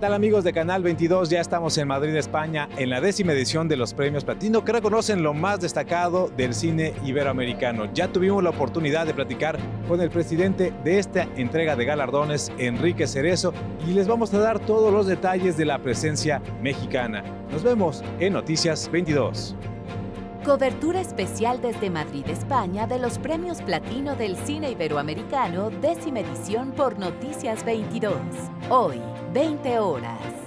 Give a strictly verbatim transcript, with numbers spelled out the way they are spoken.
tal, amigos de Canal veintidós? Ya estamos en Madrid, España, en la décima edición de los Premios Platino, que reconocen lo más destacado del cine iberoamericano. Ya tuvimos la oportunidad de platicar con el presidente de esta entrega de galardones, Enrique Cerezo, y les vamos a dar todos los detalles de la presencia mexicana. Nos vemos en Noticias veintidós. Cobertura especial desde Madrid, España, de los Premios Platino del Cine Iberoamericano, décima edición por Noticias veintidós. Hoy, veinte horas.